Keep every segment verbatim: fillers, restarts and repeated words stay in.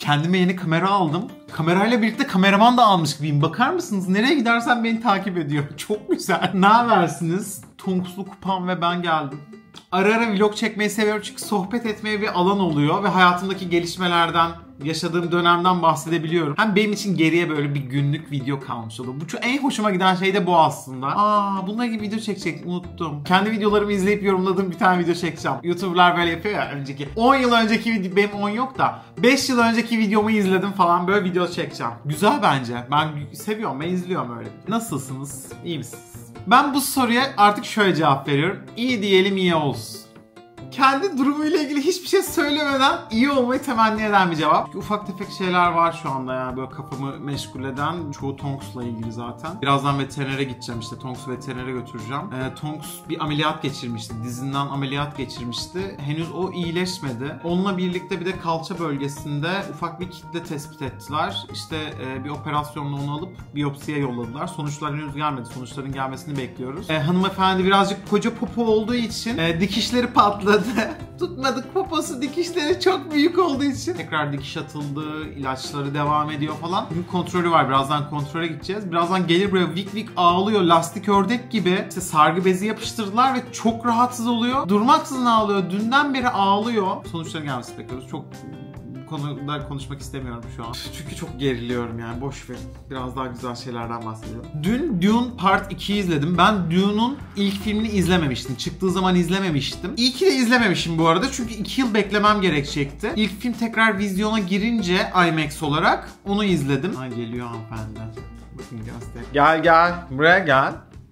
Kendime yeni kamera aldım. Kamerayla birlikte kameraman da almış gibiyim. Bakar mısınız? Nereye gidersen beni takip ediyor. Çok güzel. Ne habersiniz? Tonkslu Kupam ve ben geldim. Ara ara vlog çekmeyi seviyorum çünkü sohbet etmeye bir alan oluyor ve hayatımdaki gelişmelerden, yaşadığım dönemden bahsedebiliyorum. Hem benim için geriye böyle bir günlük video kalmış oluyor. Bu çok en hoşuma giden şey de bu aslında. Aa, bunlar gibi video çekecek, unuttum. Kendi videolarımı izleyip yorumladığım bir tane video çekeceğim. YouTuber'lar böyle yapıyor ya, önceki. on yıl önceki video, benim on yok da beş yıl önceki videomu izledim falan, böyle video çekeceğim. Güzel bence. Ben seviyorum, ben izliyorum öyle. Nasılsınız? İyi misiniz? Ben bu soruya artık şöyle cevap veriyorum. İyi diyelim, iyi olsun. Kendi durumuyla ilgili hiçbir şey söylemeden iyi olmayı temenni eden bir cevap. Ufak tefek şeyler var şu anda yani böyle kafamı meşgul eden. Çoğu Tonks'la ilgili zaten. Birazdan veterinere gideceğim, işte Tonks'u veterinere götüreceğim. Ee, Tonks bir ameliyat geçirmişti. Dizinden ameliyat geçirmişti. Henüz o iyileşmedi. Onunla birlikte bir de kalça bölgesinde ufak bir kitle tespit ettiler. İşte e, bir operasyonla onu alıp biyopsiye yolladılar. Sonuçlar henüz gelmedi. Sonuçların gelmesini bekliyoruz. E, hanımefendi birazcık koca popo olduğu için e, dikişleri patladı. Tutmadık, poposu, dikişleri çok büyük olduğu için tekrar dikiş atıldı, ilaçları devam ediyor falan. Bugün kontrolü var, birazdan kontrole gideceğiz. Birazdan gelir buraya vik vik ağlıyor, lastik ördek gibi. İşte sargı bezi yapıştırdılar ve çok rahatsız oluyor. Durmaksızın ağlıyor, dünden beri ağlıyor. Sonuçların gelmesini bekliyoruz. Çok konuda konuşmak istemiyorum şu an. Çünkü çok geriliyorum yani, boş ver. Biraz daha güzel şeylerden bahsedelim. Dün Dune Part ikiyi izledim. Ben Dune'un ilk filmini izlememiştim. Çıktığı zaman izlememiştim. İyi ki de izlememişim bu arada. Çünkü iki yıl beklemem gerekecekti. İlk film tekrar vizyona girince IMAX olarak onu izledim. Ha, geliyor hanımefendi. Bakın göster. Gel gel. Buraya gel.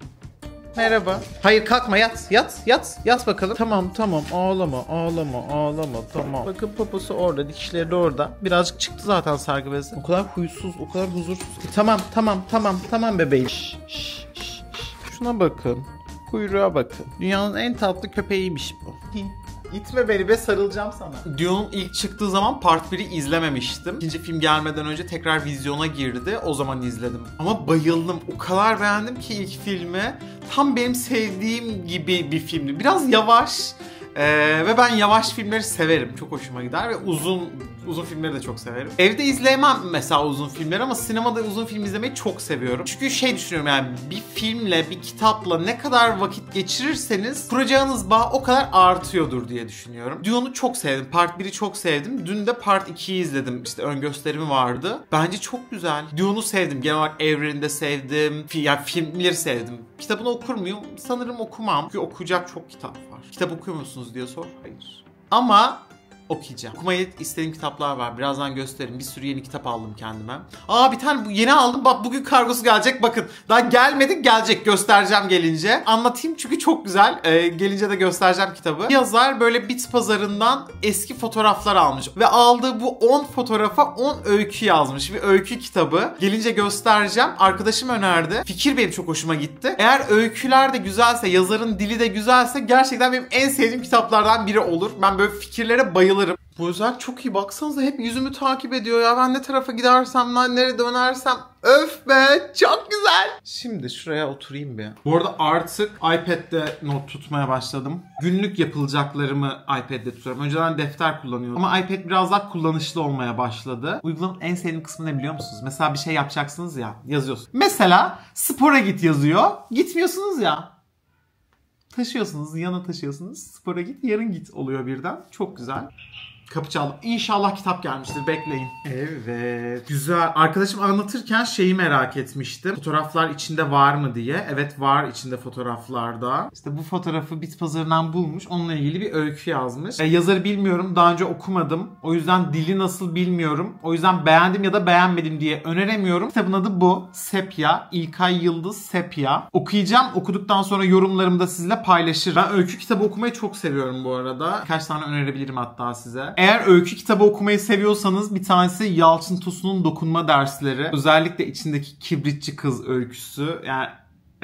Merhaba. Hayır, kalkma, yat yat yat yat bakalım. Tamam tamam, ağlama ağlama ağlama, tamam. Bakın poposu orada, dikişleri de orada. Birazcık çıktı zaten sargı bezi. O kadar huysuz, o kadar huzursuz ki. Tamam tamam tamam tamam bebeğim. Şş, şş, şş. Şuna bakın. Kuyruğa bakın. Dünyanın en tatlı köpeğiymiş bu. İtme beni be, sarılacağım sana. Dune'un ilk çıktığı zaman Part biri izlememiştim. İkinci film gelmeden önce tekrar vizyona girdi. O zaman izledim. Ama bayıldım. O kadar beğendim ki ilk filmi. Tam benim sevdiğim gibi bir filmdi. Biraz yavaş. Ee, ve ben yavaş filmleri severim. Çok hoşuma gider ve uzun uzun filmleri de çok severim. Evde izleyemem mesela uzun filmleri ama sinemada uzun film izlemeyi çok seviyorum. Çünkü şey düşünüyorum yani, bir filmle, bir kitapla ne kadar vakit geçirirseniz kuracağınız bağ o kadar artıyordur diye düşünüyorum. Dune'u çok sevdim. Part biri çok sevdim. Dün de Part ikiyi izledim. İşte ön gösterimi vardı. Bence çok güzel. Dune'u sevdim. Genel olarak evrenini de sevdim. Yani filmleri sevdim. Kitabını okur muyum? Sanırım okumam. Çünkü okuyacak çok kitap var. Kitap okuyor musunuz diye sor. Hayır. Ama okuyacağım. Okumayı istediğim kitaplar var. Birazdan gösteririm. Bir sürü yeni kitap aldım kendime. Aa, bir tane yeni aldım. Bak, bugün kargosu gelecek. Bakın. Daha gelmedi, gelecek. Göstereceğim gelince. Anlatayım çünkü çok güzel. Ee, gelince de göstereceğim kitabı. Yazar böyle bit pazarından eski fotoğraflar almış. Ve aldığı bu on fotoğrafa on öykü yazmış. Bir öykü kitabı. Gelince göstereceğim. Arkadaşım önerdi. Fikir benim çok hoşuma gitti. Eğer öyküler de güzelse, yazarın dili de güzelse gerçekten benim en sevdiğim kitaplardan biri olur. Ben böyle fikirlere bayılırım. Bu özel çok iyi, baksanıza hep yüzümü takip ediyor ya. Ben ne tarafa gidersem, nereye dönersem, öf be, çok güzel. Şimdi şuraya oturayım bir. Bu arada artık iPad'de not tutmaya başladım. Günlük yapılacaklarımı iPad'de tutuyorum. Önceden defter kullanıyordum ama iPad biraz daha kullanışlı olmaya başladı. Uygulamanın en sevdiğim kısmı ne biliyor musunuz? Mesela bir şey yapacaksınız ya, yazıyorsunuz. Mesela spora git yazıyor. Gitmiyorsunuz ya. Taşıyorsunuz, yana taşıyorsunuz. Spora git, yarın git oluyor birden. Çok güzel. Kapı çaldım. İnşallah kitap gelmiştir. Bekleyin. Evet. Güzel. Arkadaşım anlatırken şeyi merak etmiştim. Fotoğraflar içinde var mı diye. Evet, var içinde fotoğraflarda. İşte bu fotoğrafı bit pazarından bulmuş. Onunla ilgili bir öykü yazmış. E, yazarı bilmiyorum. Daha önce okumadım. O yüzden dili nasıl bilmiyorum. O yüzden beğendim ya da beğenmedim diye öneremiyorum. Kitabın adı bu. Sepya. İlkay Yıldız Sepya. Okuyacağım. Okuduktan sonra yorumlarımı da sizinle paylaşırım. Ben öykü kitabı okumayı çok seviyorum bu arada. Birkaç tane önerebilirim hatta size. Eğer öykü kitabı okumayı seviyorsanız bir tanesi Yalçın Tosun'un Dokunma Dersleri. Özellikle içindeki kibritçi kız öyküsü. Yani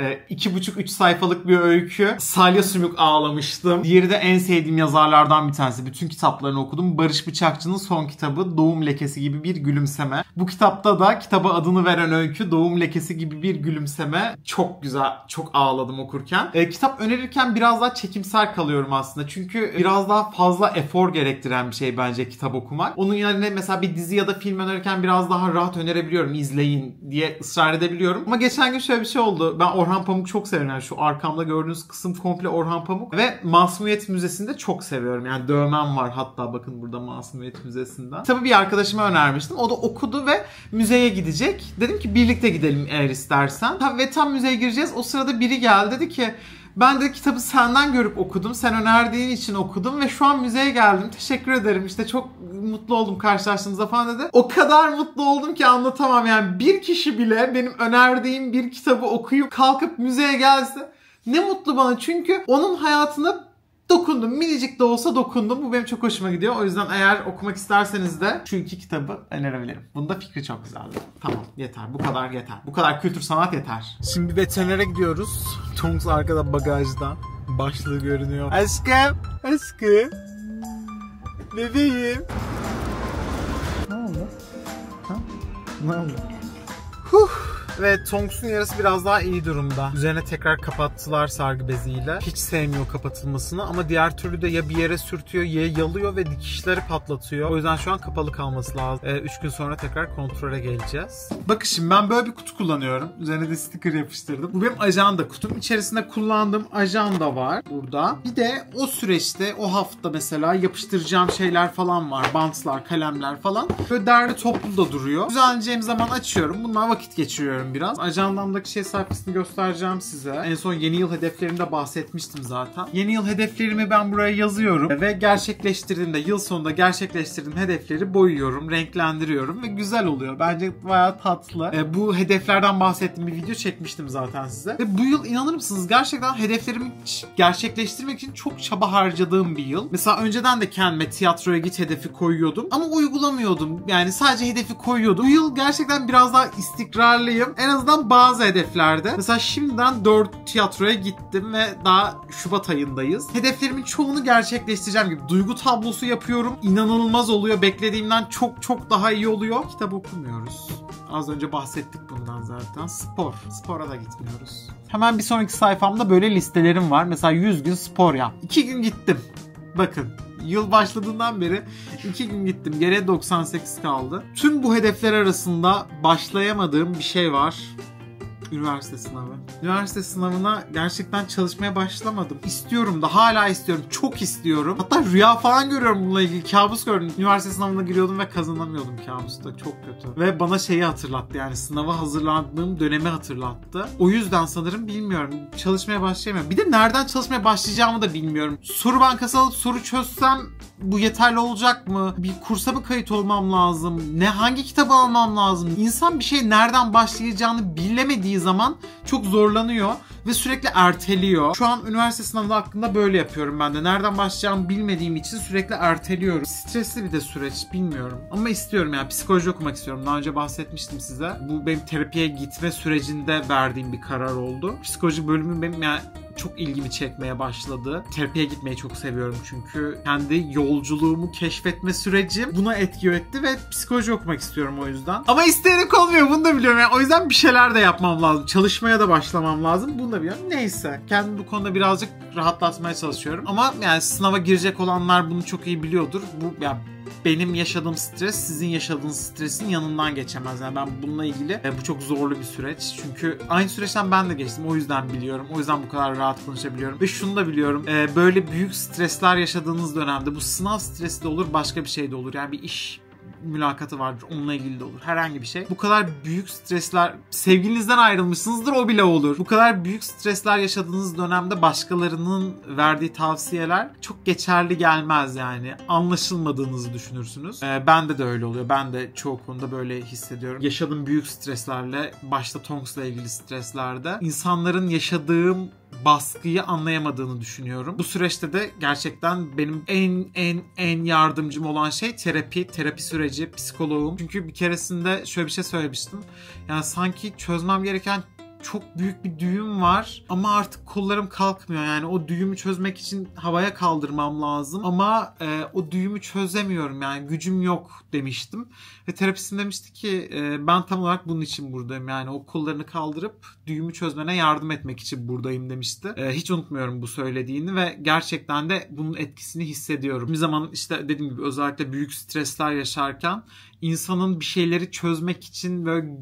Ee, iki buçuk üç sayfalık bir öykü. Salya sümük ağlamıştım. Diğeri de en sevdiğim yazarlardan bir tanesi. Bütün kitaplarını okudum. Barış Bıçakçı'nın son kitabı Doğum Lekesi gibi bir gülümseme. Bu kitapta da kitaba adını veren öykü Doğum Lekesi gibi bir gülümseme. Çok güzel. Çok ağladım okurken. Ee, kitap önerirken biraz daha çekimser kalıyorum aslında. Çünkü biraz daha fazla efor gerektiren bir şey bence kitap okumak. Onun yerine mesela bir dizi ya da film önerirken biraz daha rahat önerebiliyorum. İzleyin diye ısrar edebiliyorum. Ama geçen gün şöyle bir şey oldu. Ben Orhan Pamuk çok seviyorum. Yani şu arkamda gördüğünüz kısım komple Orhan Pamuk. Ve Masumiyet Müzesi'nde de çok seviyorum. Yani dövmem var hatta bakın burada Masumiyet Müzesi'nden. Tabii bir arkadaşıma önermiştim. O da okudu ve müzeye gidecek. Dedim ki birlikte gidelim eğer istersen. Ve tam müzeye gireceğiz. O sırada biri geldi dedi ki ben de kitabı senden görüp okudum. Sen önerdiğin için okudum ve şu an müzeye geldim. Teşekkür ederim. İşte çok mutlu oldum karşılaştığımıza falan dedi. O kadar mutlu oldum ki anlatamam. Yani bir kişi bile benim önerdiğim bir kitabı okuyup kalkıp müzeye gelse ne mutlu bana. Çünkü onun hayatına dokundum. Minicik de olsa dokundum. Bu benim çok hoşuma gidiyor. O yüzden eğer okumak isterseniz de şu iki kitabı önerebilirim. Bunun da fikri çok güzeldi. Tamam yeter. Bu kadar yeter. Bu kadar kültür sanat yeter. Şimdi veterinere gidiyoruz. Tonks arkada bagajda. Başlığı görünüyor. Aşkım. Aşkım. Bebeğim. Ne oldu? Ha? Ne oldu? Huh. Ve Tonks'un yarası biraz daha iyi durumda. Üzerine tekrar kapattılar sargı beziyle. Hiç sevmiyor kapatılmasını ama diğer türlü de ya bir yere sürtüyor ya yalıyor ve dikişleri patlatıyor. O yüzden şu an kapalı kalması lazım. üç gün sonra tekrar kontrole geleceğiz. Bakın şimdi ben böyle bir kutu kullanıyorum. Üzerine de sticker yapıştırdım. Bu benim ajanda kutum. İçerisinde kullandığım ajanda var burada. Bir de o süreçte o hafta mesela yapıştıracağım şeyler falan var. Bantlar, kalemler falan. Böyle derli toplu da duruyor. Düzenleyeceğim zaman açıyorum. Bundan vakit geçiriyorum biraz. Ajandamdaki şey sayfasını göstereceğim size. En son yeni yıl hedeflerimde bahsetmiştim zaten. Yeni yıl hedeflerimi ben buraya yazıyorum ve gerçekleştirdiğimde, yıl sonunda gerçekleştirdiğim hedefleri boyuyorum, renklendiriyorum ve güzel oluyor. Bence bayağı tatlı. E, bu hedeflerden bahsettiğim bir video çekmiştim zaten size. Ve bu yıl inanır mısınız gerçekten hedeflerimi gerçekleştirmek için çok çaba harcadığım bir yıl. Mesela önceden de kendime tiyatroya git hedefi koyuyordum ama uygulamıyordum. Yani sadece hedefi koyuyordum. Bu yıl gerçekten biraz daha istikrarlıyım. En azından bazı hedeflerde. Mesela şimdiden dört tiyatroya gittim ve daha Şubat ayındayız. Hedeflerimin çoğunu gerçekleştireceğim gibi. Duygu tablosu yapıyorum. İnanılmaz oluyor. Beklediğimden çok çok daha iyi oluyor. Kitap okumuyoruz. Az önce bahsettik bundan zaten. Spor. Spora da gitmiyoruz. Hemen bir sonraki sayfamda böyle listelerim var. Mesela yüz gün spor yap. iki gün gittim. Bakın. Yıl başladığından beri iki gün gittim. Geriye doksan sekiz kaldı. Tüm bu hedefler arasında başlayamadığım bir şey var. Üniversite sınavı. Üniversite sınavına gerçekten çalışmaya başlamadım. İstiyorum da hala istiyorum. Çok istiyorum. Hatta rüya falan görüyorum bununla ilgili. Kabus gördüm. Üniversite sınavına giriyordum ve kazanamıyordum kabusta. Çok kötü. Ve bana şeyi hatırlattı yani sınava hazırlandığım dönemi hatırlattı. O yüzden sanırım bilmiyorum. Çalışmaya başlayamıyorum. Bir de nereden çalışmaya başlayacağımı da bilmiyorum. Soru bankası alıp soru çözsem bu yeterli olacak mı? Bir kursa mı kayıt olmam lazım? Ne hangi kitabı almam lazım? İnsan bir şey nereden başlayacağını bilemediği zaman çok zorlanıyor ve sürekli erteliyor. Şu an üniversite sınavı hakkında böyle yapıyorum ben de. Nereden başlayacağımı bilmediğim için sürekli erteliyorum. Stresli bir de süreç bilmiyorum. Ama istiyorum yani psikoloji okumak istiyorum. Daha önce bahsetmiştim size. Bu benim terapiye gitme sürecinde verdiğim bir karar oldu. Psikoloji bölümü benim yani çok ilgimi çekmeye başladı. Terapiye gitmeyi çok seviyorum çünkü kendi yolculuğumu keşfetme sürecim buna etki etti ve psikoloji okumak istiyorum o yüzden. Ama isteyerek olmuyor bunu da biliyorum. Yani o yüzden bir şeyler de yapmam lazım. Çalışmaya da başlamam lazım. Bunu da biliyorum. Neyse. Kendimi bu konuda birazcık rahatlatmaya çalışıyorum. Ama yani sınava girecek olanlar bunu çok iyi biliyordur. Bu yani benim yaşadığım stres sizin yaşadığınız stresin yanından geçemez. Yani ben bununla ilgili e, bu çok zorlu bir süreç. Çünkü aynı süreçten ben de geçtim. O yüzden biliyorum. O yüzden bu kadar rahat konuşabiliyorum. Ve şunu da biliyorum. E, böyle büyük stresler yaşadığınız dönemde bu sınav stresi de olur, başka bir şey de olur. Yani bir iş mülakatı vardır. Onunla ilgili de olur. Herhangi bir şey. Bu kadar büyük stresler, sevgilinizden ayrılmışsınızdır o bile olur. Bu kadar büyük stresler yaşadığınız dönemde başkalarının verdiği tavsiyeler çok geçerli gelmez yani. Anlaşılmadığınızı düşünürsünüz. Ee, bende de öyle oluyor. Ben de çoğu konuda böyle hissediyorum. Yaşadığım büyük streslerle, başta Tonks'la ilgili streslerde insanların yaşadığım baskıyı anlayamadığını düşünüyorum. Bu süreçte de gerçekten benim en en en yardımcım olan şey terapi, terapi süreci, psikoloğum. Çünkü bir keresinde şöyle bir şey söylemiştim. Yani sanki çözmem gereken çok büyük bir düğüm var ama artık kollarım kalkmıyor. Yani o düğümü çözmek için havaya kaldırmam lazım ama e, o düğümü çözemiyorum, yani gücüm yok demiştim. Ve terapistim demişti ki e, ben tam olarak bunun için buradayım, yani o kollarını kaldırıp düğümü çözmene yardım etmek için buradayım demişti. E, hiç unutmuyorum bu söylediğini ve gerçekten de bunun etkisini hissediyorum. Bir zaman işte dediğim gibi özellikle büyük stresler yaşarken insanın bir şeyleri çözmek için böyle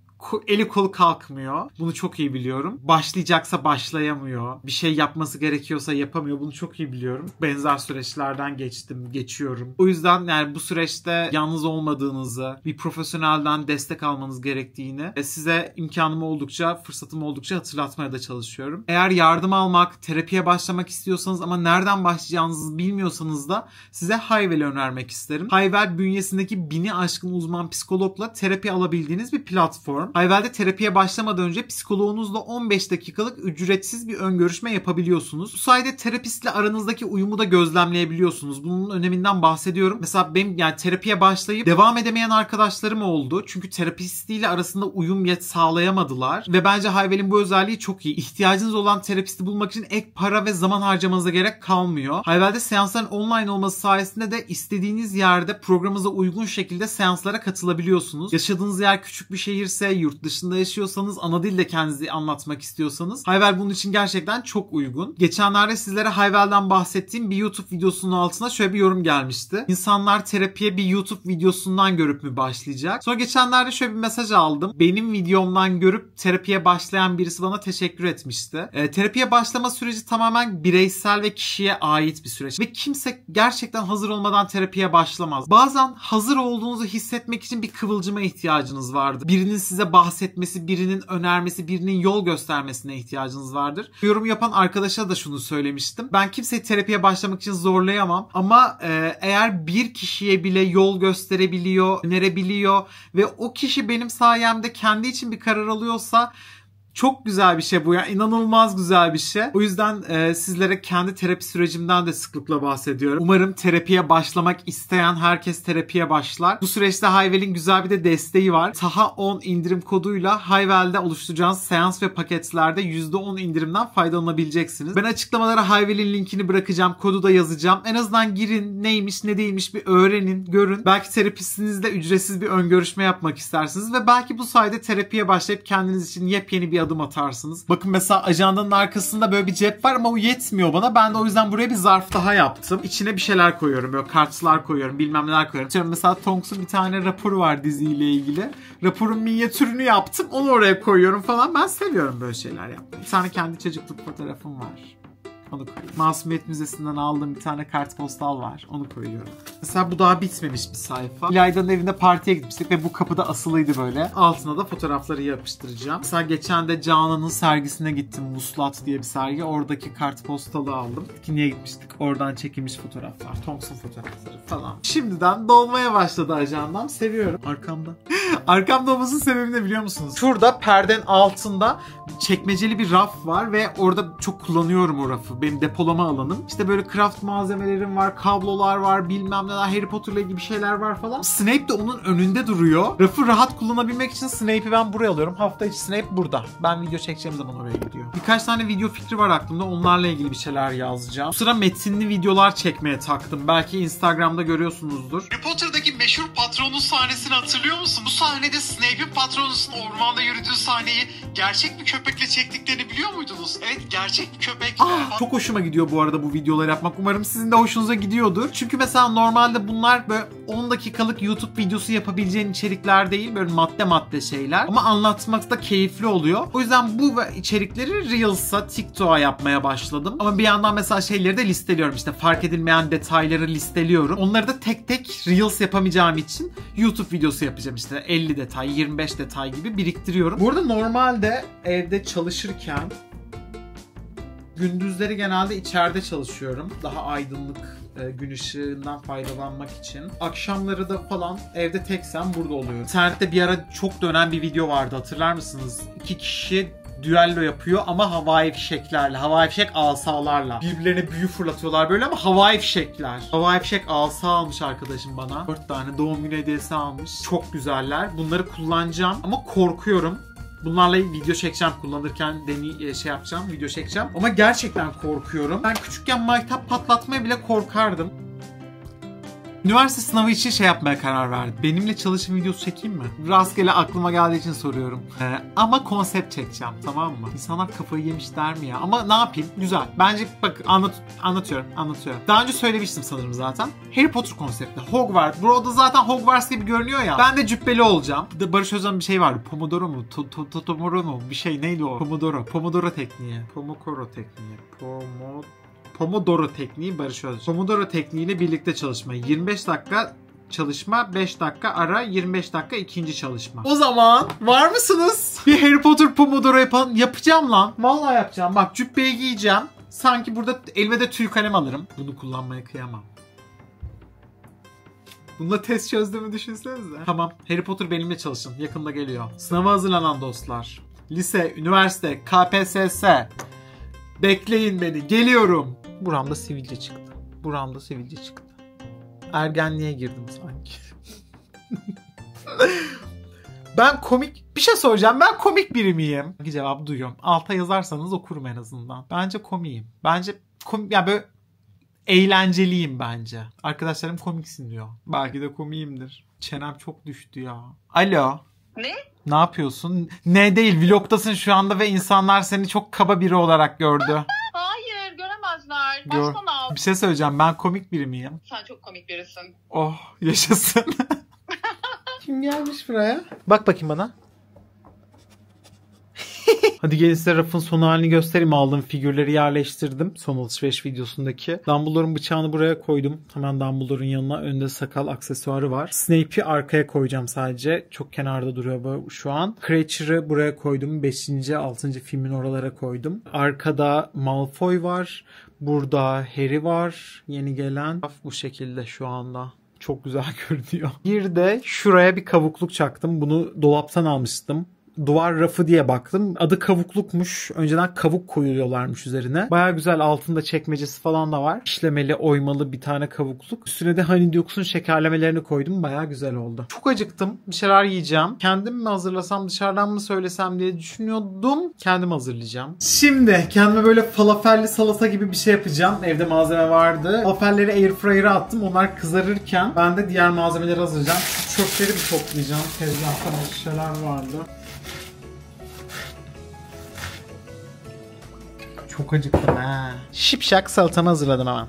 eli kolu kalkmıyor. Bunu çok iyi biliyorum. Başlayacaksa başlayamıyor. Bir şey yapması gerekiyorsa yapamıyor. Bunu çok iyi biliyorum. Benzer süreçlerden geçtim, geçiyorum. O yüzden yani bu süreçte yalnız olmadığınızı, bir profesyonelden destek almanız gerektiğini size imkanım oldukça, fırsatım oldukça hatırlatmaya da çalışıyorum. Eğer yardım almak, terapiye başlamak istiyorsanız ama nereden başlayacağınızı bilmiyorsanız da size Hayvel'i önermek isterim. Hayvel bünyesindeki bini aşkın uzman psikologla terapi alabildiğiniz bir platform. Hayvel'de terapiye başlamadan önce psikoloğunuzla on beş dakikalık ücretsiz bir ön görüşme yapabiliyorsunuz. Bu sayede terapistle aranızdaki uyumu da gözlemleyebiliyorsunuz. Bunun öneminden bahsediyorum. Mesela benim yani terapiye başlayıp devam edemeyen arkadaşlarım oldu. Çünkü terapistiyle arasında uyum yet sağlayamadılar. Ve bence Hayvel'in bu özelliği çok iyi. İhtiyacınız olan terapisti bulmak için ek para ve zaman harcamanıza gerek kalmıyor. Hayvel'de seansların online olması sayesinde de istediğiniz yerde programınıza uygun şekilde seanslara katılabiliyorsunuz. Yaşadığınız yer küçük bir şehirse, yurt dışında yaşıyorsanız, ana dilde kendinizi anlatmak istiyorsanız Hayvel bunun için gerçekten çok uygun. Geçenlerde sizlere Hayvel'den bahsettiğim bir YouTube videosunun altına şöyle bir yorum gelmişti. İnsanlar terapiye bir YouTube videosundan görüp mü başlayacak? Sonra geçenlerde şöyle bir mesaj aldım. Benim videomdan görüp terapiye başlayan birisi bana teşekkür etmişti. E, terapiye başlama süreci tamamen bireysel ve kişiye ait bir süreç. Ve kimse gerçekten hazır olmadan terapiye başlamaz. Bazen hazır olduğunuzu hissetmek için bir kıvılcıma ihtiyacınız vardır. Birinin size bahsetmesi, birinin önermesi, birinin yol göstermesine ihtiyacınız vardır. Yorum yapan arkadaşa da şunu söylemiştim. Ben kimseyi terapiye başlamak için zorlayamam ama e, eğer bir kişiye bile yol gösterebiliyor, önerebiliyor ve o kişi benim sayemde kendi için bir karar alıyorsa çok güzel bir şey bu ya. İnanılmaz güzel bir şey. O yüzden e, sizlere kendi terapi sürecimden de sıklıkla bahsediyorum. Umarım terapiye başlamak isteyen herkes terapiye başlar. Bu süreçte Hayvel'in güzel bir de desteği var. Taha on indirim koduyla Hayvel'de oluşturacağınız seans ve paketlerde yüzde on indirimden faydalanabileceksiniz. Ben açıklamalara Hayvel'in linkini bırakacağım. Kodu da yazacağım. En azından girin, neymiş ne değilmiş bir öğrenin, görün. Belki terapistinizle ücretsiz bir ön görüşme yapmak istersiniz ve belki bu sayede terapiye başlayıp kendiniz için yepyeni bir adım atarsınız. Bakın mesela ajandanın arkasında böyle bir cep var ama o yetmiyor bana. Ben de o yüzden buraya bir zarf daha yaptım. İçine bir şeyler koyuyorum. Böyle kartlar koyuyorum. Bilmem neler koyuyorum. Diyorum mesela Tonks'un bir tane raporu var diziyle ilgili. Raporun minyatürünü yaptım. Onu oraya koyuyorum falan. Ben seviyorum böyle şeyler yapmayı. Bir tane kendi çocukluk fotoğrafım var. Onu koyuyorum. Masumiyet Müzesi'nden aldığım bir tane kartpostal var. Onu koyuyorum. Mesela bu daha bitmemiş bir sayfa. İlayda'nın evinde partiye gitmiştik ve bu kapıda asılıydı böyle. Altına da fotoğrafları yapıştıracağım. Mesela geçen de Canan'ın sergisine gittim. Muslat diye bir sergi. Oradaki kartpostalı aldım. Etkinliğe gitmiştik. Oradan çekilmiş fotoğraflar. Thompson fotoğrafları falan. Şimdiden dolmaya başladı ajandam. Seviyorum. Arkamda. Arkamda olmasının sebebini de biliyor musunuz? Şurada perdenin altında çekmeceli bir raf var ve orada çok kullanıyorum o rafı. Benim depolama alanım. İşte böyle craft malzemelerim var, kablolar var, bilmem neler, Harry Potter'la ilgili şeyler var falan. Snape de onun önünde duruyor. Rafı rahat kullanabilmek için Snape'i ben buraya alıyorum. Hafta içi Snape burada. Ben video çekeceğim zaman oraya gidiyor. Birkaç tane video fikri var aklımda. Onlarla ilgili bir şeyler yazacağım. Bu sıra metinli videolar çekmeye taktım. Belki Instagram'da görüyorsunuzdur. Harry Potter'daki meşhur Patronus sahnesini hatırlıyor musun? Bu sahnede Snape'in Patronus'un ormanda yürüdüğü sahneyi gerçek bir köpekle çektiklerini biliyor muydunuz? Evet, gerçek bir köpek. Aa, çok hoşuma gidiyor bu arada bu videoları yapmak. Umarım sizin de hoşunuza gidiyordur. Çünkü mesela normalde bunlar böyle on dakikalık YouTube videosu yapabileceğin içerikler değil. Böyle madde madde şeyler. Ama anlatmakta keyifli oluyor. O yüzden bu içerikleri Reels'a, TikTok'a yapmaya başladım. Ama bir yandan mesela şeyleri de listeliyorum. İşte fark edilmeyen detayları listeliyorum. Onları da tek tek Reels yapamayacağım için YouTube videosu yapacağım. İşte elli detay, yirmi beş detay gibi biriktiriyorum. Bu arada normalde evde çalışırken gündüzleri genelde içeride çalışıyorum. Daha aydınlık e, gün ışığından faydalanmak için. Akşamları da falan evde teksem burada oluyorum. İnternette bir ara çok dönen bir video vardı, hatırlar mısınız? İki kişi düello yapıyor ama havai fişeklerle, havai fişek asalarla. Birbirlerine büyü fırlatıyorlar böyle ama havai fişekler. Havai fişek asa almış arkadaşım bana. dört tane doğum günü hediyesi almış. Çok güzeller. Bunları kullanacağım ama korkuyorum. Bunlarla video çekeceğim, kullanırken deney şey yapacağım, video çekeceğim. Ama gerçekten korkuyorum. Ben küçükken maytap patlatmaya bile korkardım. Üniversite sınavı için şey yapmaya karar verdim. Benimle çalışım videosu çekeyim mi? Rastgele aklıma geldiği için soruyorum. Ee, ama konsept çekeceğim, tamam mı? İnsanlar kafayı yemiş der mi ya? Ama ne yapayım? Güzel. Bence bak anlat anlatıyorum, anlatıyorum. Daha önce söylemiştim sanırım zaten. Harry Potter konsepti. Hogwarts. Burada zaten Hogwarts gibi görünüyor ya. Ben de cübbeli olacağım. Bir de Barış Özcan bir şey vardı. Pomodoro mu? Totomoro mu? Bir şey neydi o? Pomodoro. Pomodoro tekniği. Pomodoro tekniği. Pomodoro. Pomodoro tekniği Barış Özcan. Pomodoro tekniğiyle birlikte çalışma. yirmi beş dakika çalışma, beş dakika ara, yirmi beş dakika ikinci çalışma. O zaman var mısınız? Bir Harry Potter Pomodoro yapalım. Yapacağım lan. Vallahi yapacağım. Bak cübbeyi giyeceğim. Sanki burada elime de tüy kalem alırım. Bunu kullanmaya kıyamam. Bununla test çözdüğümü düşünsenize. Tamam. Harry Potter benimle çalışın. Yakında geliyor. Sınava hazırlanan dostlar. Lise, üniversite, K P S S. Bekleyin beni. Geliyorum. Buramda sivilce çıktı. Buramda sivilce çıktı. Ergenliğe girdim sanki. Ben komik... Bir şey soracağım. Ben komik biri miyim? Cevabı duyuyorum. Alta yazarsanız okurum en azından. Bence komiyim. Bence komik... Ya böyle... Eğlenceliyim bence. Arkadaşlarım komiksin diyor. Belki de komiyimdir. Çenem çok düştü ya. Alo. Ne? Ne yapıyorsun? Ne değil, vlogtasın şu anda ve insanlar seni çok kaba biri olarak gördü. Hayır, göremezler. Gör. Baştan al. Bir şey söyleyeceğim. Ben komik biri miyim? Sen çok komik birisin. Oh, yaşasın. Kim gelmiş buraya? Bak bakayım bana. Hadi gelin size rafın son halini göstereyim. Aldığım figürleri yerleştirdim. Son alışveriş videosundaki. Dumbledore'un bıçağını buraya koydum. Hemen Dumbledore'un yanına önde sakal aksesuarı var. Snape'i arkaya koyacağım sadece. Çok kenarda duruyor bu şu an. Cratcher'ı buraya koydum. beşinci altıncı filmin oralara koydum. Arkada Malfoy var. Burada Harry var. Yeni gelen. Bu şekilde şu anda. Çok güzel görünüyor. Bir de şuraya bir kavukluk çaktım. Bunu dolaptan almıştım. Duvar rafı diye baktım. Adı kavuklukmuş. Önceden kavuk koyuyorlarmış üzerine. Baya güzel, altında çekmecesi falan da var. İşlemeli, oymalı bir tane kavukluk. Üstüne de honeydew şekerlemelerini koydum. Baya güzel oldu. Çok acıktım. Bir şeyler yiyeceğim. Kendim mi hazırlasam, dışarıdan mı söylesem diye düşünüyordum. Kendim hazırlayacağım. Şimdi kendime böyle falafelli salata gibi bir şey yapacağım. Evde malzeme vardı. Falafelleri airfryer'a attım. Onlar kızarırken ben de diğer malzemeleri hazırlayacağım. Şu çöpleri bir toplayacağım. Tezgahta bir şeyler vardı. Çok acıktım ha. Şipşak salatamı hazırladım hemen.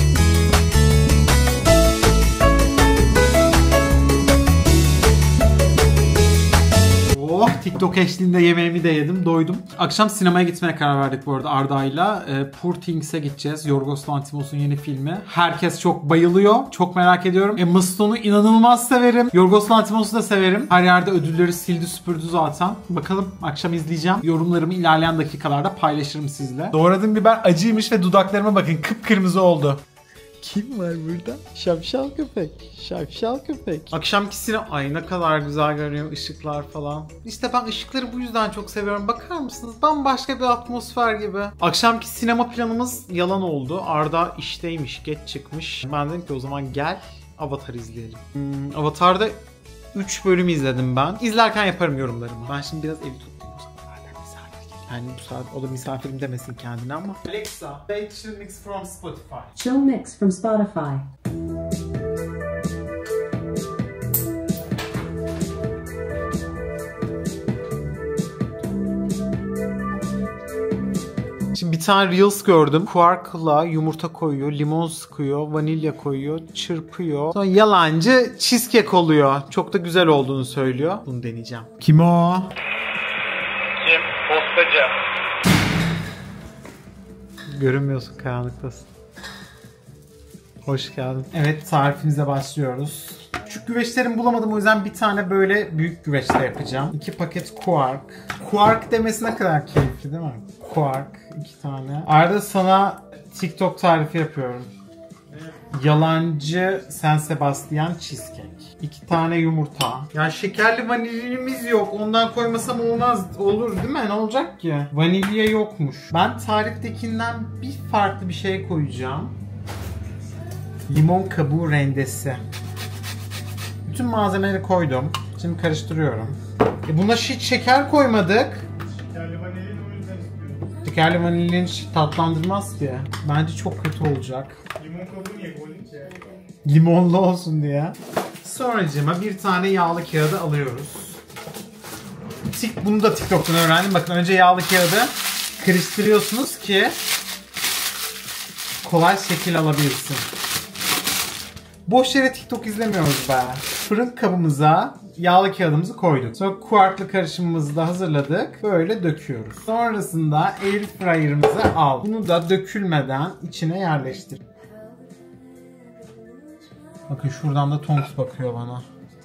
Oh, TikTok eşliğinde yemeğimi de yedim, doydum. Akşam sinemaya gitmeye karar verdik bu arada Arda'yla. E, Poor Things'e gideceğiz. Yorgos Lanthimos'un yeni filmi. Herkes çok bayılıyor. Çok merak ediyorum. Emma Stone'u inanılmaz severim. Yorgos Lanthimos'u da severim. Her yerde ödülleri sildi süpürdü zaten. Bakalım, akşam izleyeceğim. Yorumlarımı ilerleyen dakikalarda paylaşırım sizle. Doğradığım biber acıymış ve dudaklarıma bakın kıpkırmızı oldu. Kim var burada? Şapşal köpek. Şapşal köpek. Akşamki sinema... Ay ne kadar güzel görünüyor ışıklar falan. İşte ben ışıkları bu yüzden çok seviyorum. Bakar mısınız? Bambaşka bir atmosfer gibi. Akşamki sinema planımız yalan oldu. Arda işteymiş, geç çıkmış. Ben dedim ki o zaman gel Avatar izleyelim. Hmm, Avatar'da üç bölüm izledim ben. İzlerken yaparım yorumlarımı. Ben şimdi biraz evi tuttum. Yani bu saat o da misafirim demesin kendine ama. Alexa, play Chill Mix from Spotify. Chill Mix from Spotify. Şimdi bir tane Reels gördüm. Quark'la yumurta koyuyor, limon sıkıyor, vanilya koyuyor, çırpıyor. Sonra yalancı cheesecake oluyor. Çok da güzel olduğunu söylüyor. Bunu deneyeceğim. Kim o? Kim? Postacı. Görünmüyorsun, karanlıktasın. Hoş geldin. Evet, tarifimize başlıyoruz. Küçük güveçlerimi bulamadım, o yüzden bir tane böyle büyük güveçte yapacağım. İki paket quark. Quark demesi ne kadar keyifli değil mi? Quark, iki tane. Arada sana TikTok tarifi yapıyorum. Yalancı San Sebastian cheesecake. İki tane yumurta. Ya şekerli vanilyimiz yok. Ondan koymasam olmaz. Olur değil mi? Ne olacak ki? Vanilya yokmuş. Ben tariftekinden bir farklı bir şey koyacağım. Limon kabuğu rendesi. Bütün malzemeleri koydum. Şimdi karıştırıyorum. E buna hiç şeker koymadık. Şekerli vanilin o yüzden istiyorum. Şekerli vanilin hiç tatlandırmaz ki. Bence çok kötü olacak. Limon kabuğu niye koydun ki? Limonlu olsun diye. Sonracığıma bir tane yağlı kağıdı alıyoruz. Tik, bunu da TikTok'tan öğrendim. Bakın önce yağlı kağıdı karıştırıyorsunuz ki kolay şekil alabilsin. Boş yere TikTok izlemiyoruz be. Fırın kabımıza yağlı kağıdımızı koyduk. Sonra kuartlı karışımımızı da hazırladık. Böyle döküyoruz. Sonrasında air fryer'ımızı al. Bunu da dökülmeden içine yerleştir. Bakın şuradan da Tonks bakıyor bana.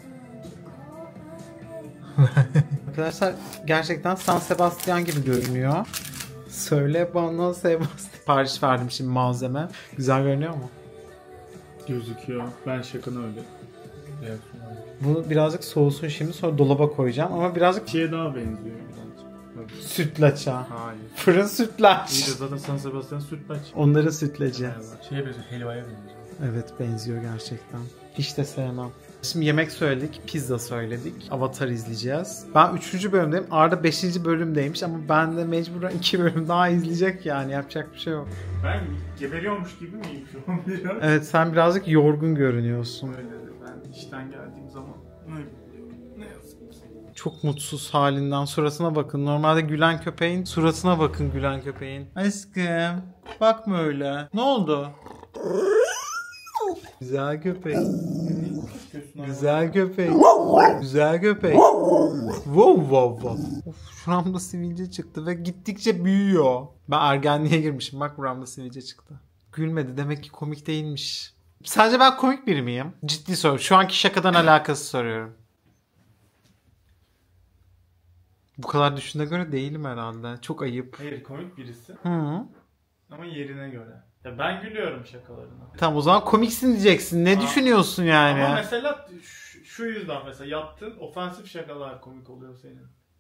Arkadaşlar gerçekten San Sebastian gibi görünüyor. Söyle bana Sebastian. Sipariş verdim şimdi malzeme. Güzel görünüyor mu? Gözüküyor. Ben şakanı öyle. Evet. Bu birazcık soğusun şimdi, sonra dolaba koyacağım ama birazcık Şeye daha benziyor birazcık. Evet. sütlaça. Hayır. Fırın sütlaç. İyi de zaten San Sebastian sütlaç. Onların sütlacı. Şeye benziyor, helvaya benziyor. Evet, benziyor gerçekten. Hiç de sevmem. Şimdi yemek söyledik, pizza söyledik. Avatar izleyeceğiz. Ben üçüncü bölümdeyim. Arda beşinci bölümdeymiş ama ben de mecburen iki bölüm daha izleyecek yani. Yapacak bir şey yok. Ben geberiyormuş gibi miyim şu an biraz? Evet, sen birazcık yorgun görünüyorsun. Öyle de ben işten geldiğim zaman öyle ne yazık ki. Çok mutsuz halinden. Suratına bakın. Normalde gülen köpeğin suratına bakın, gülen köpeğin. Aşkım bakma öyle. Ne oldu? Güzel köpek. Güzel köpek. Güzel köpek. Wow wow wow. Of, şuramda sivilce çıktı ve gittikçe büyüyor. Ben ergenliğe girmişim. Bak buramda sivilce çıktı. Gülmedi. Demek ki komik değilmiş. Sadece ben komik biri miyim? Ciddi soru. Şu anki şakadan alakası soruyorum. Bu kadar düşündüğüne göre değilim herhalde. Çok ayıp. Hayır, komik birisi Hı. ama yerine göre. Ya ben gülüyorum şakalarına. Tamam, o zaman komiksin diyeceksin. Ne Aa. düşünüyorsun yani? Ama mesela şu, şu yüzden mesela yaptığın ofensif şakalar komik oluyor senin.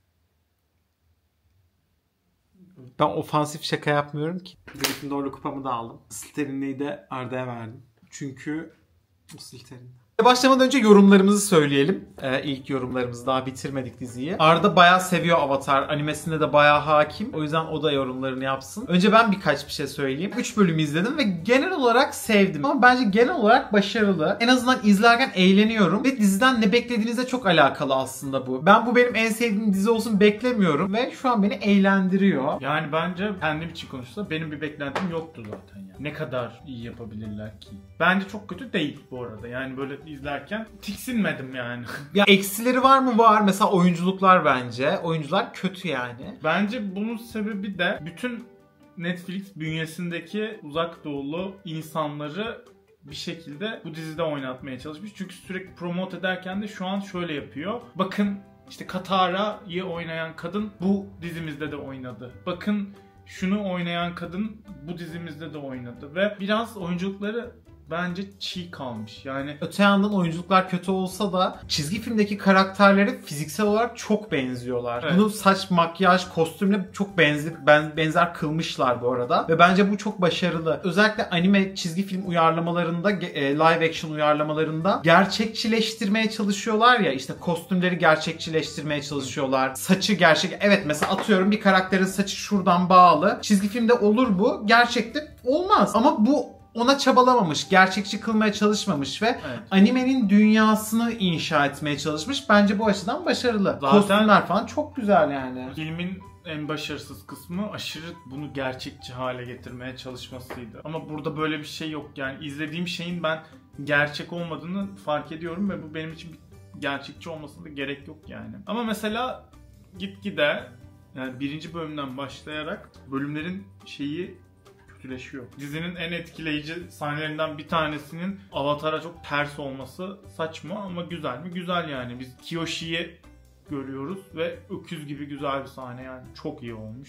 Ben ofansif şaka yapmıyorum ki. Gryffindorlu kupamı da aldım. Slytherin'i de Arda'ya verdim. Çünkü o Slytherin. Başlamadan önce yorumlarımızı söyleyelim. Ee, ilk yorumlarımızı, daha bitirmedik diziyi. Arda bayağı seviyor Avatar. Animesinde de bayağı hakim. O yüzden o da yorumlarını yapsın. Önce ben birkaç bir şey söyleyeyim. üç bölüm izledim ve genel olarak sevdim. Ama bence genel olarak başarılı. En azından izlerken eğleniyorum. Ve diziden ne beklediğinizle çok alakalı aslında bu. Ben bu benim en sevdiğim dizi olsun beklemiyorum. Ve şu an beni eğlendiriyor. Yani bence kendim için konuşsa benim bir beklentim yoktu zaten yani. Ne kadar iyi yapabilirler ki? Bence çok kötü değil bu arada. Yani böyle izlerken tiksinmedim yani. Ya eksileri var mı? Var. Mesela oyunculuklar bence. Oyuncular kötü yani. Bence bunun sebebi de bütün Netflix bünyesindeki uzak doğulu insanları bir şekilde bu dizide oynatmaya çalışmış. Çünkü sürekli promote ederken de şu an şöyle yapıyor. Bakın işte Katara'yı oynayan kadın bu dizimizde de oynadı. Bakın şunu oynayan kadın bu dizimizde de oynadı. Ve biraz oyunculukları bence çiğ kalmış. Yani öte yandan oyunculuklar kötü olsa da çizgi filmdeki karakterlere fiziksel olarak çok benziyorlar. Evet. Bunu saç, makyaj, kostümle çok benzer, ben, benzer kılmışlar bu arada. Ve bence bu çok başarılı. Özellikle anime çizgi film uyarlamalarında, e, live action uyarlamalarında gerçekçileştirmeye çalışıyorlar ya. İşte kostümleri gerçekçileştirmeye çalışıyorlar. Saçı gerçek. Evet, mesela atıyorum bir karakterin saçı şuradan bağlı. Çizgi filmde olur bu. Gerçekte olmaz. Ama bu ona çabalamamış, gerçekçi kılmaya çalışmamış ve evet. animenin dünyasını inşa etmeye çalışmış. Bence bu açıdan başarılı. Zaten kostümler falan çok güzel yani. Filmin en başarısız kısmı aşırı bunu gerçekçi hale getirmeye çalışmasıydı. Ama burada böyle bir şey yok. Yani izlediğim şeyin ben gerçek olmadığını fark ediyorum ve bu benim için bir gerçekçi olmasına da gerek yok yani. Ama mesela gitgide yani birinci bölümden başlayarak bölümlerin şeyi kötüleşiyor. Dizinin en etkileyici sahnelerinden bir tanesinin Avatar'a çok ters olması saçma ama güzel mi? Güzel yani. Biz Kyoshi'yi görüyoruz ve öküz gibi güzel bir sahne yani. Çok iyi olmuş.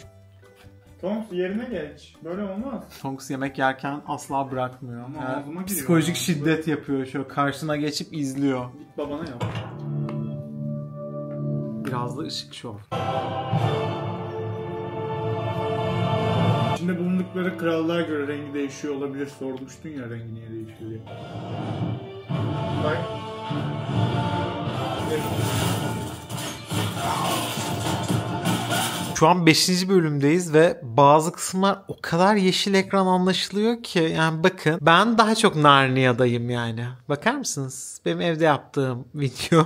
Tonks yerine geç. Böyle olmaz. Tonks yemek yerken asla bırakmıyor. Ama Yani ağzıma giriyor psikolojik yani. şiddet yapıyor. Şöyle karşına geçip izliyor. Git babana yap. Biraz da ışık şov. İçinde bulundukları krallığa göre rengi değişiyor olabilir. Sormuştun ya rengi niye değişiyor diye. Bak. Evet. Şu an beşinci bölümdeyiz ve bazı kısımlar o kadar yeşil ekran anlaşılıyor ki. Yani bakın ben daha çok Narnia'dayım yani. Bakar mısınız? Benim evde yaptığım video.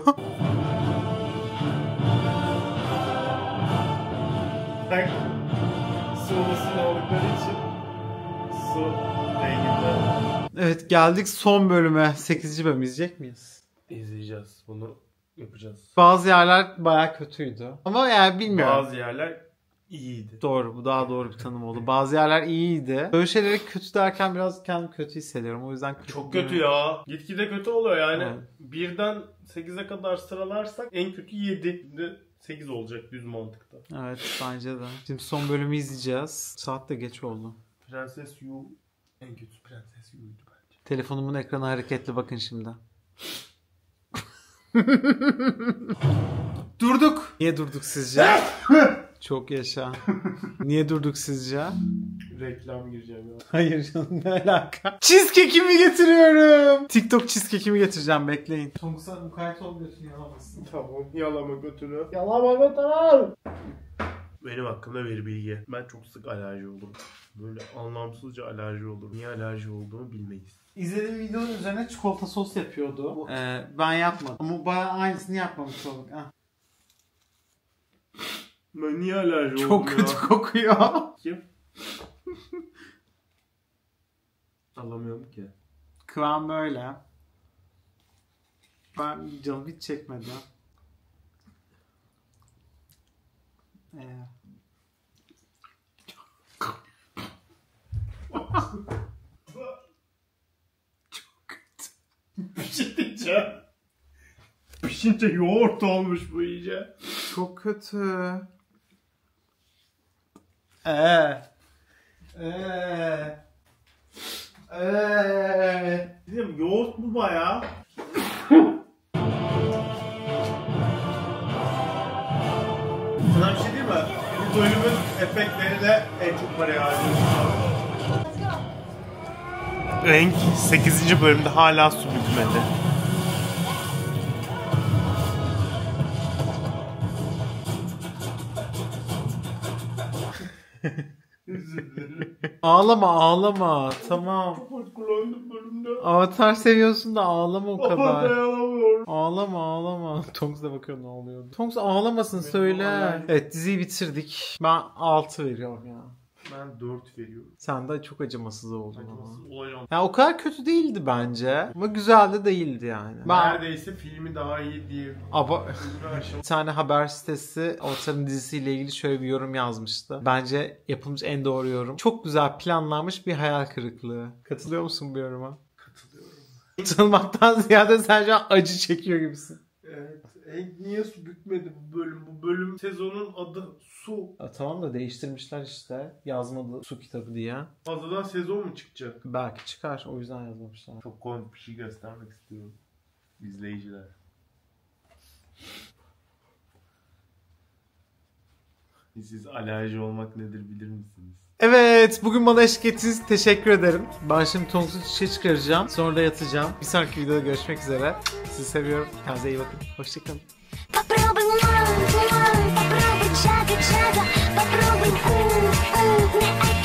Bak, su olasını oldukları için su renginde. Evet, geldik son bölüme. sekizinci bölüm izleyecek miyiz? İzleyeceğiz. Bunu yapacağız. Bazı yerler bayağı kötüydü. Ama yani bilmiyorum. Bazı yerler iyiydi. Doğru, bu daha doğru bir tanım oldu. Bazı yerler iyiydi. Böyle şeyleri kötü derken biraz kendimi kötü hissediyorum. O yüzden kötü Çok kötü ya. Gitgide kötü oluyor yani. Evet. birden sekize kadar sıralarsak en kötü yedi. Şimdi sekiz olacak düz mantıkta. Evet, bence de. Şimdi son bölümü izleyeceğiz. Saat de geç oldu. Prenses Yu en kötü Prenses Yu'ydu bence. Telefonumun ekranı hareketli, bakın şimdi. Durduk. Niye durduk sizce? Çok yaşa. Niye durduk sizce? Reklam gireceğim ya. Hayır canım, ne alaka? Cheesecake'imi getiriyorum. TikTok cheesecake'imi getireceğim, bekleyin. Tonguç'a mukayyet ol, götünü yalamasın. Tamam, yalama götünü. Yalama götünü. Benim hakkımda bir bilgi. Ben çok sık alerji olurum. Böyle anlamsızca alerji olurum. Niye alerji olduğumu bilmeyiz. İzlediğim videonun üzerine çikolata sos yapıyordu. Ee, ben yapmadım. Ama bayağı aynısını yapmamış olduk. Ha. Ben niye alerji oldum Çok kötü ya? kokuyor. Kim? Anlamıyorum ki. Kıvam böyle. Ben canım hiç çekmedi. Ee. Çok kötü. Bir şey diyeceğim. Pişince yoğurt olmuş bu iyice. Çok kötü. Eee. Eee. Eee. Dedim yoğurt mu bayağı? Sana bir şey diyeyim mi? Bu bölümün efektlerine en çok parayı harcıyorsun. Renk sekizinci bölümde hala su bitmedi. Ağlama ağlama. Tamam. Çok kullandım bölümde. Avatar seviyorsun da ağlama o Ama kadar. dayanamıyorum. Ağlama ağlama. Tonks da bakıyor ne oluyor. Tonks ağlamasın, söyle. ağlayayım. Evet, diziyi bitirdik. Ben altı veriyorum ya. Ben dört veriyorum. Sen de çok acımasız oldun ama. Acımasız olacağım. Ya o kadar kötü değildi bence. Ama güzel de değildi yani. Ben... Neredeyse filmi daha iyi diye. Aba... Filmi aşağı- Bir tane haber sitesi Avatar'ın dizisiyle ilgili şöyle bir yorum yazmıştı. Bence yapılmış en doğru yorum. Çok güzel planlanmış bir hayal kırıklığı. Katılıyor musun bu yoruma? Katılıyorum. Katılmaktan ziyade sen şu an acı çekiyor gibisin. Evet. E, niye su bitmedi bu bölüm? Bu bölüm sezonun adı Su. Ya tamam da değiştirmişler işte. Yazmadı su kitabı diye. Fazladan sezon mu çıkacak? Belki çıkar, o yüzden yazmamışlar. Çok komik bir şey göstermek istiyorum. İzleyiciler. Siz alerji olmak nedir bilir misiniz? Evet, bugün bana eşlik ettiğiniz için teşekkür ederim. Ben şimdi Tonks'u çiçeğe çıkaracağım. Sonra da yatacağım. Bir sonraki videoda görüşmek üzere. Sizi seviyorum. Kendinize iyi bakın. Hoşçakalın. Попробуй, мам, мам, попробуй, чага, чага, попробуй, у, у, не